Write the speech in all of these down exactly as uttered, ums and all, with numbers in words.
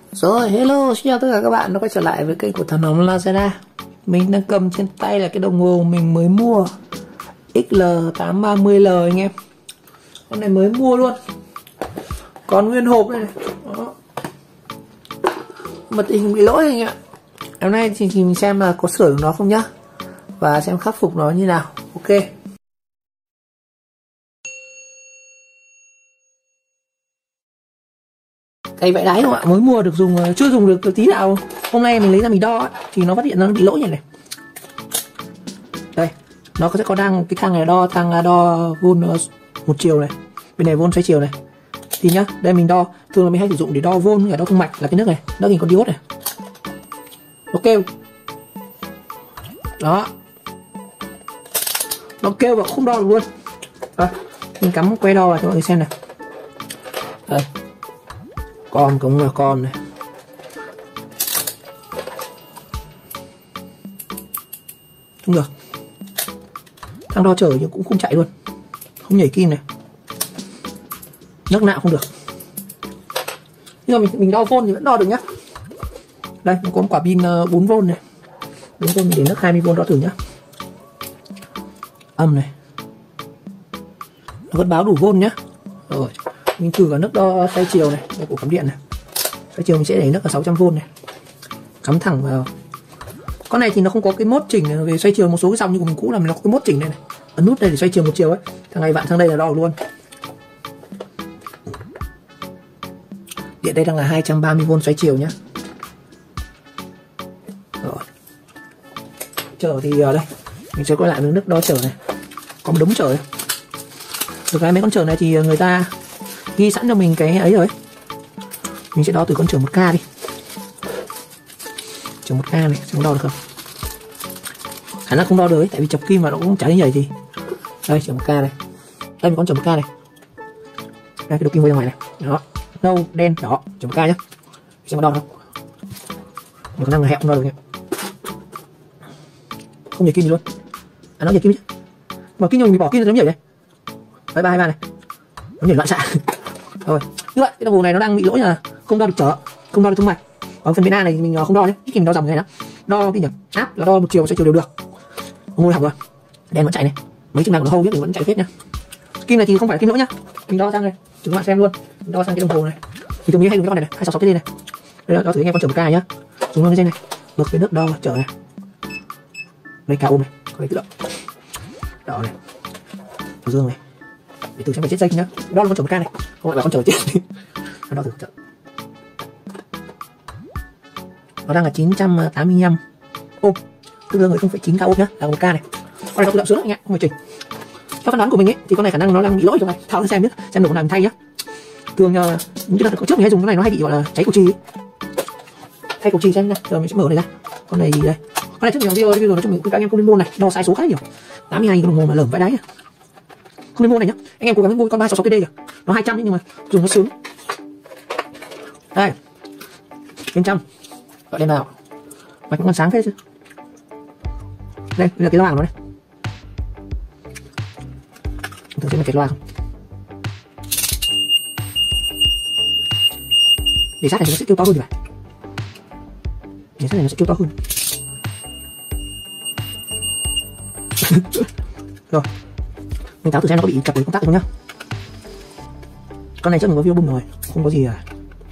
Rồi, hello, xin chào tất cả các bạn đã quay trở lại với kênh của Thần Hồng Lazada. Mình đang cầm trên tay là cái đồng hồ mình mới mua X L tám ba mươi L anh em. Con này mới mua luôn, còn nguyên hộp đây này. Đó. Mà tình hình bị lỗi anh ạ. Hôm nay thì mình xem là có sửa được nó không nhá, và xem khắc phục nó như nào. Ok. Cái vẽ đáy không ạ, mới mua được, dùng chưa dùng được, được tí nào. Hôm nay mình lấy ra mình đo ấy, thì nó phát hiện nó bị lỗi này này. Đây, nó sẽ có đang cái thang này đo thang đo vôn một chiều này, bên này vôn xoay chiều này. Thì nhá, đây mình đo, thường là mình hay sử dụng để đo vôn và đo thông mạch là cái nước này, nó hình con diode này. Nó kêu. Đó. Nó kêu và không đo được luôn. Rồi, mình cắm que đo vào cho mọi người xem này. Đây. Con cũng là con này. Không được. Thằng đo chở nhưng cũng không chạy luôn, không nhảy kim này, nước nào không được. Nhưng mà mình mình đo vôn thì vẫn đo được nhá. Đây, nó có một quả pin bốn vôn này, bốn vôn mình để nước hai mươi vôn đo thử nhá. Âm này, nó vẫn báo đủ vôn nhá. Rồi, mình thử cả nước đo xoay chiều này, đây của cắm điện này. Xoay chiều mình sẽ để nước ở sáu trăm vôn này, cắm thẳng vào. Con này thì nó không có cái mốt chỉnh về xoay chiều, một số cái dòng như của mình cũ là nó có cái mốt chỉnh này này, ấn nút đây để xoay chiều một chiều ấy. Thằng này bạn sang đây là đo luôn. Điện đây đang là hai trăm ba mươi vôn xoay chiều nhá. Rồi. Chở thì ở đây mình sẽ quay lại với nước đo chở này, có một đống chở này. Được cái mấy con chở này thì người ta ghi sẵn cho mình cái ấy rồi. Mình sẽ đo từ con chở một K đi, chở một K này xem đo được không. Khả năng không đo được ấy, tại vì chọc kim mà nó cũng chả như vậy gì. Đây chở một K này, đây một con chở một K này, đây cái đầu kim quay ra ngoài này, đó nâu đen đỏ chở một K nhá. Xem có đo không, mình khả năng là hẹo không đo được nhé, không nhảy kim gì luôn. À nó nhảy kim chứ, mà kim mình bỏ kim nó nhảy này, đấy ba hai ba này, nó nhảy loạn xạ. Rồi như vậy cái đồng hồ này nó đang bị lỗi là không đo được chở, không đo được thông mạch. Ở phần bên A này mình không đo nhé, ít khi mình đo dòng này đó, đo cái nhỉ, áp là đo một chiều xoay chiều đều được. Ngồi học rồi, đèn vẫn chạy này, mấy chức năng của nó hâu biết thì vẫn chạy hết nhá. Kim này thì không phải là kim lỗi nhá, mình đo sang này, chúng các bạn xem luôn, mình đo sang cái đồng hồ này, thì tôi nghĩ hay dùng cái con này này, hai sáu sáu cái này, đây đo thử nghe con chở một K nhá, chúng nó cái dây này, ngược cái nước đo chở này, đây cao ôm này, có cái tự động, đỏ này, dương này, để thử xem phải chết dây nhá, đo là con chở một K này, không phải là con chở chết đi, đo thử chở. Nó đang là chín trăm tám mươi lăm ôm, tương đương với không phẩy chín K ôm nhá, là một K này. Con này có tự động sướng anh ạ, không phải chỉnh. Theo phán đoán của mình ấy, thì con này khả năng nó đang bị lỗi trong này, tháo ra xem biết, xem được con nào mình thay nhá. Thường uh, những cái đợt trước mình hay dùng cái này nó hay bị gọi là cháy cầu chì. Thay cầu chì xem nha, giờ mình sẽ mở này ra. Con này gì đây? Con này trước mình làm video video nói cho mình các anh em không nên mua này, đo sai số khá nhiều. tám mươi hai đồng hồ mà lởm vãi đáy. Không nên mua này nhá. Anh em cố gắng mua con ba sáu sáu cái D kìa. Nó hai trăm nhưng mà dùng nó sướng. Đây. Bên trong. Gọi lên nào. Mạch cũng còn sáng thế chứ. Đây, đây là cái loa của nó đây. Thử xem là cái loa không. Để sát này nó sẽ kêu to hơn thì phải. Để sát này nó sẽ kêu to hơn. Rồi. Mình tháo thử xem nó có bị chập với công tắc không nhá. Con này chắc mình có video bung rồi, không có gì à.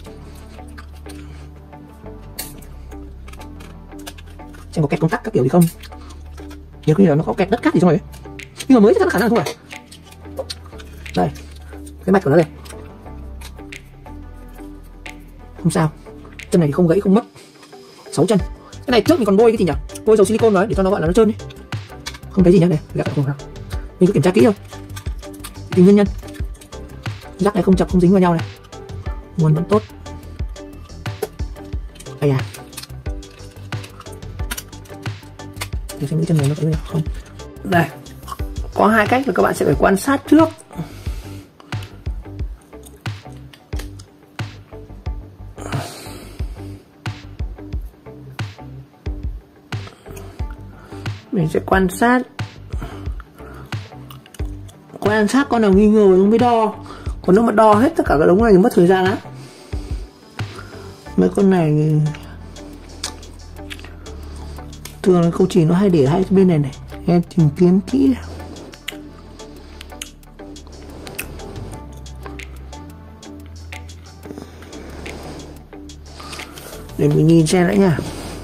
Xem có kẹt công tắc các kiểu gì không. Nhiều khi là nó có kẹt đất cát gì trong này. Nhưng mà mới chắc là khả năng không phải. Đây, cái mạch của nó đây. Không sao, chân này thì không gãy không mất. Sáu chân. Cái này trước mình còn bôi cái gì nhỉ? Bôi dầu silicon đấy để cho nó gọi là nó trơn ấy. Không thấy gì nhá, này, gạt không nào. Mình cứ kiểm tra kỹ thôi. Tìm nguyên nhân. Rắc này không chập không dính vào nhau này. Nguồn vẫn tốt. Đây à. Để xem cái chân này nó có gì không. Đây. Có hai cách là các bạn sẽ phải quan sát trước. Mình sẽ quan sát quan sát con nào nghi ngờ rồi mới đo, còn nếu mà đo hết tất cả các đống này thì mất thời gian lắm. Mấy con này thường là câu chỉ nó hay để hai bên này này, em tìm kiếm kỹ nào. Để mình nhìn xem đã nha.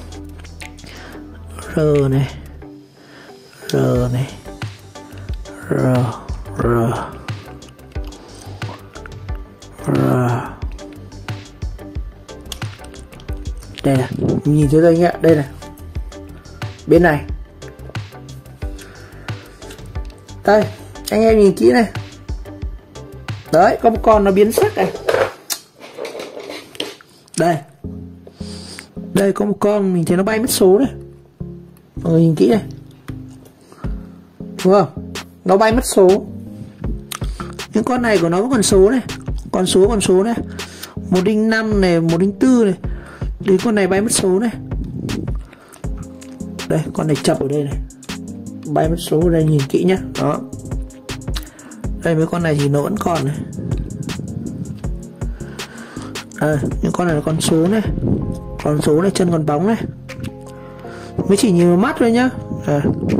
R này, R này, R, R, R. Đây này, nhìn thấy đây nhá, đây này. Bên này. Đây, anh em nhìn kỹ này. Đấy, có một con nó biến sắc này. Đây. Đây có một con mình thấy nó bay mất số này. Mọi người nhìn kỹ này. Đúng không? Nó bay mất số. Những con này của nó vẫn còn số này. Còn số còn số này. một không năm này, một không bốn này. Đến con này bay mất số này. Đây, con này chập ở đây này. Bay mất số ở đây, nhìn kỹ nhá. Đó. Đây mấy con này thì nó vẫn còn này. Đây, những con này là con số này. Con số này, chân còn bóng này. Mới chỉ nhìn vào mắt thôi nhá. Đây.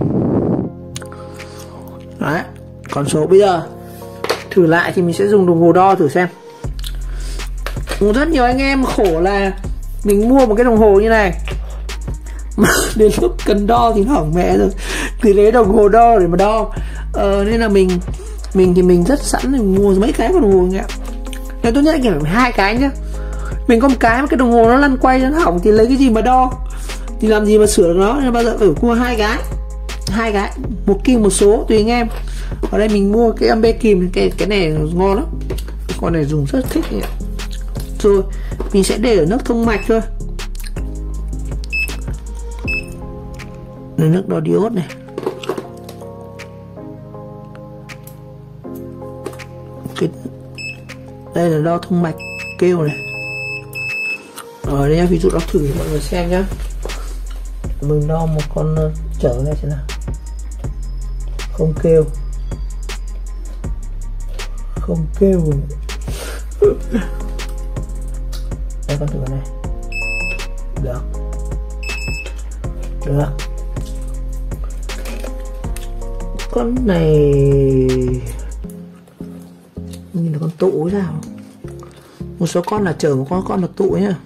Đấy, con số bây giờ thử lại thì mình sẽ dùng đồng hồ đo thử xem. Rất nhiều anh em khổ là mình mua một cái đồng hồ như này mà đến lúc cần đo thì nó hỏng mẹ rồi, thì lấy đồng hồ đo để mà đo. Ờ, nên là mình mình thì mình rất sẵn để mua mấy cái đồng hồ như vậy. Nên tốt nhất là phải hai cái nhá. Mình có một cái mà cái đồng hồ nó lăn quay nó hỏng thì lấy cái gì mà đo, thì làm gì mà sửa được nó. Nên bao giờ phải mua hai cái, hai cái, một kim một số tùy anh em. Ở đây mình mua cái ampe kim, cái cái này ngon lắm, con này dùng rất thích nhỉ. Rồi mình sẽ để ở nước thông mạch thôi. Đây, nước đo diode này. Cái đây là đo thông mạch kêu này. Rồi đây, ví dụ đo thử mọi người xem nhá. Mình đo một con chở này xem nào. Không kêu. Không kêu. Đây con thử này. Được. Được. Con này nhìn là con tụ hay sao? Một số con là chở, một con con là tụ nhá.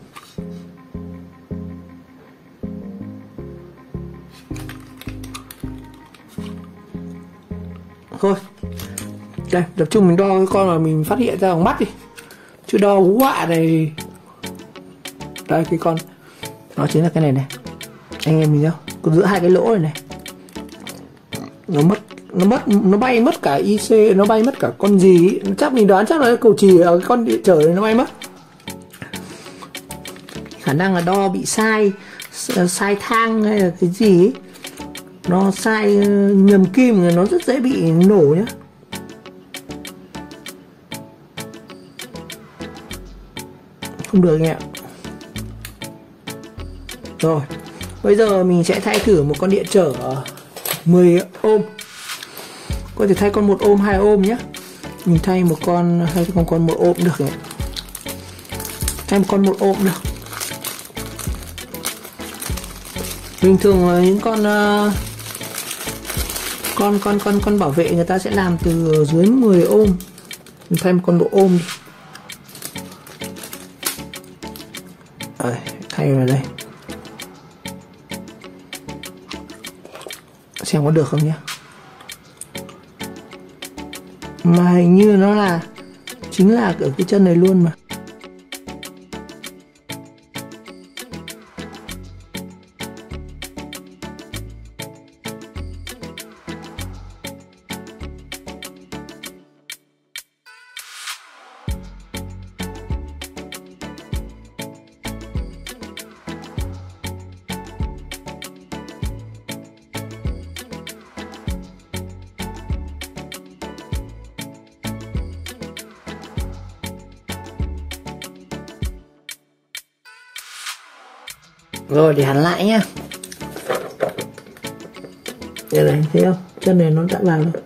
Thôi. Đây, tập trung mình đo cái con mà mình phát hiện ra bằng mắt đi. Chứ đo hú họa này. Đây cái con nó chính là cái này này. Anh em mình nhá, có giữa hai cái lỗ này này. Nó mất nó mất nó bay mất cả i xê, nó bay mất cả con gì ấy. Chắc mình đoán chắc là cầu chì ở cái con điện trở này nó bay mất. Khả năng là đo bị sai, sai thang hay là cái gì ấy. Nó sai nhầm kim rồi nó rất dễ bị nổ nhá. Không được anh ạ. Rồi, bây giờ mình sẽ thay thử một con điện trở mười ôm. Có thể thay con một ôm, hai ôm nhé. Mình thay một con hay con con một ôm được nhỉ? Thay một con một ôm được. Bình thường những con uh, con con con con bảo vệ người ta sẽ làm từ dưới mười ôm. Mình thay một con bộ ôm đi. Rồi, thay vào đây. Xem có được không nhé. Mà hình như nó là chính là ở cái chân này luôn mà. Rồi để hẳn lại nhá. Đây này, thấy không? Chân này nó đã vào rồi.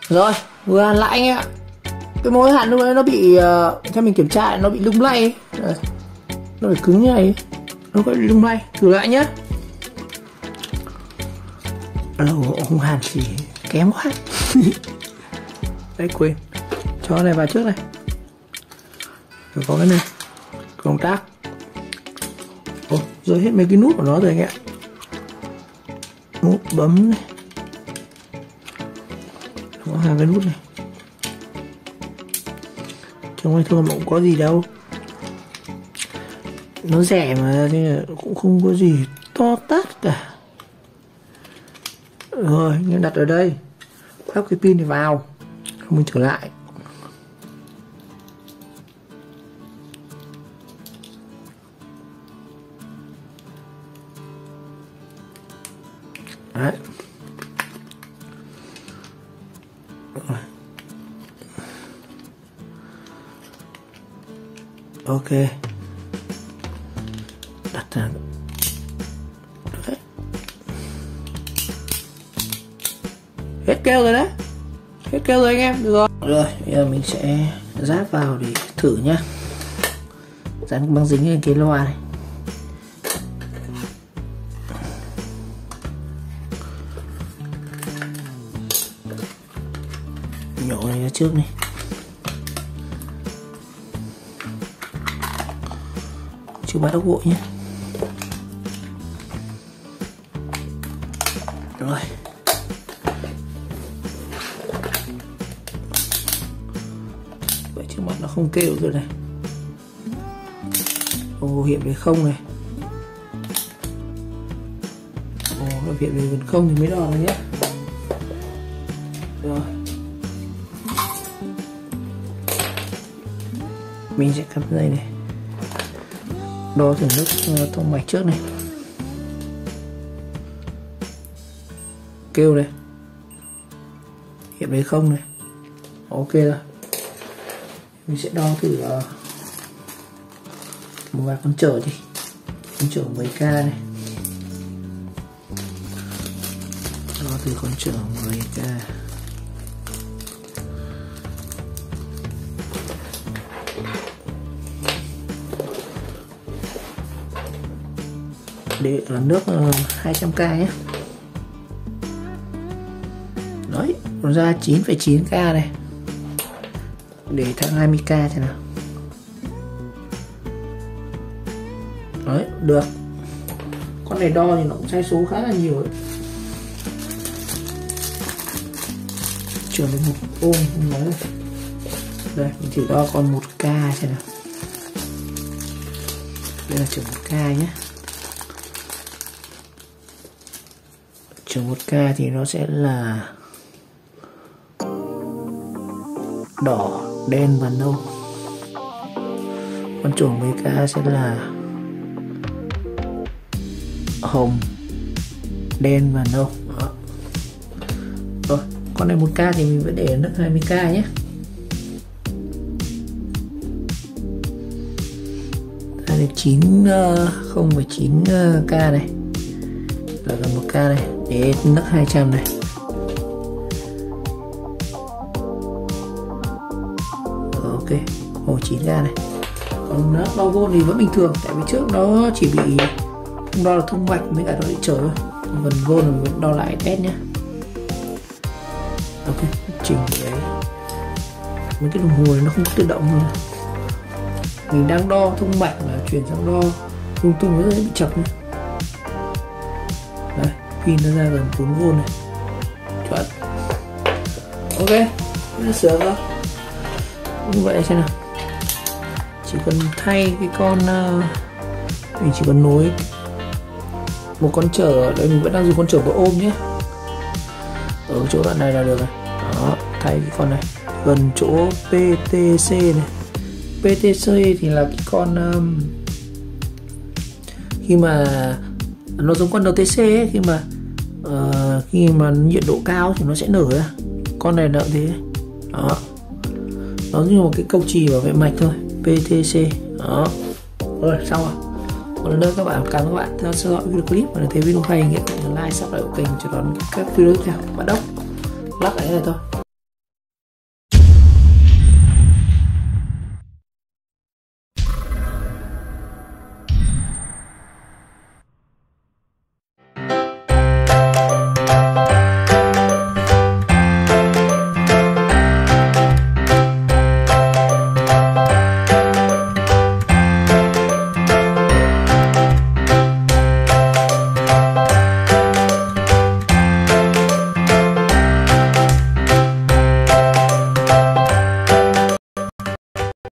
Rồi vừa hàn lại anh ạ. Cái mối hàn lúc đấy nó bị uh, theo mình kiểm tra nó bị lung lay ấy. Nó phải cứng như này, nó có bị lung lay. Thử lại nhá. Lâu không hàn thì kém quá. Đấy quên cho cái này vào trước này. Rồi có cái này công tắc. Ồ, rơi hết mấy cái nút của nó rồi anh ạ. Nút bấm này, có hai cái nút này. Trong này thôi mà cũng có gì đâu, nó rẻ mà nên là cũng không có gì to tát cả. Rồi nhưng đặt ở đây, lắp cái pin này vào, không mình trở lại. Đấy. Rồi. Ok. Đặt ra. Đấy. Hết keo rồi đấy. Hết keo rồi anh em, được rồi. Rồi, bây giờ mình sẽ ráp vào để thử nhá. Dán băng dính lên cái loa này. Nhổ này ra trước này. Chưa bắt ốc gội nhé. Rồi. Vậy trước mặt nó không kêu rồi này. Ồ, hiện về không này. Ồ, nó hiện về gần không thì mới đo này nhé. Rồi. Mình sẽ cắt dây này, đo thử nước uh, thông mạch trước này. Kêu này, hiện đấy không này, ok rồi. Mình sẽ đo thử uh, một vài con chở đi, con chở mười k này, đo thử con chở mười k. Để là nước uh, hai trăm k nhé. Đấy, nó ra chín phẩy chín k này. Để thằng hai mươi k thế nào. Đấy, được. Con này đo thì nó cũng sai số khá là nhiều ấy. Chuyển đến một ôm không nói rồi. Đây, mình chỉ đo con một k thế nào. Đây là chuyển một k nhé. Trường một k thì nó sẽ là đỏ, đen và nâu. Con chuồng mười k sẽ là hồng, đen và nâu. Đó. Rồi, con này một k thì mình vẫn để nước hai mươi k nhé. Đây là chín không phẩy chín k này, là gần một k này. Để nước hai trăm này. Ok, hồ chín k này. Còn nó đo vô thì vẫn bình thường, tại vì trước nó chỉ bị không đo là thông mạch với cả nó bị trở thôi. Phần vô là mình đo lại test nhé. Ok, chỉnh đấy. Mấy cái đồng hồ này nó không có tự động nữa. Mình đang đo thông mạch là chuyển sang đo lung tung nó sẽ bị chập nữa. Đây, pin nó ra gần bốn vôn này. Chuẩn. Ok, nó sửa rồi. Như vậy xem nào. Chỉ cần thay cái con uh, mình chỉ cần nối một con chở, đây mình vẫn đang dùng con chở bộ ôm nhé. Ở chỗ đoạn này là được rồi. Đó, thay cái con này gần chỗ pê tê xê này. pê tê xê thì là cái con um, khi mà nó giống con en tê xê ấy, khi mà uh, khi mà nhiệt độ cao thì nó sẽ nở ra. Con này nó thế. Đó, nó như một cái cầu chì bảo vệ mạch thôi. pê tê xê. Đó, rồi xong rồi. Một lần nữa các bạn, cảm ơn các bạn theo dõi video clip và nếu thấy video hay, hãy like, subscribe kênh cho đón các video tiếp theo. Bạn Đốc lắp cái này thôi.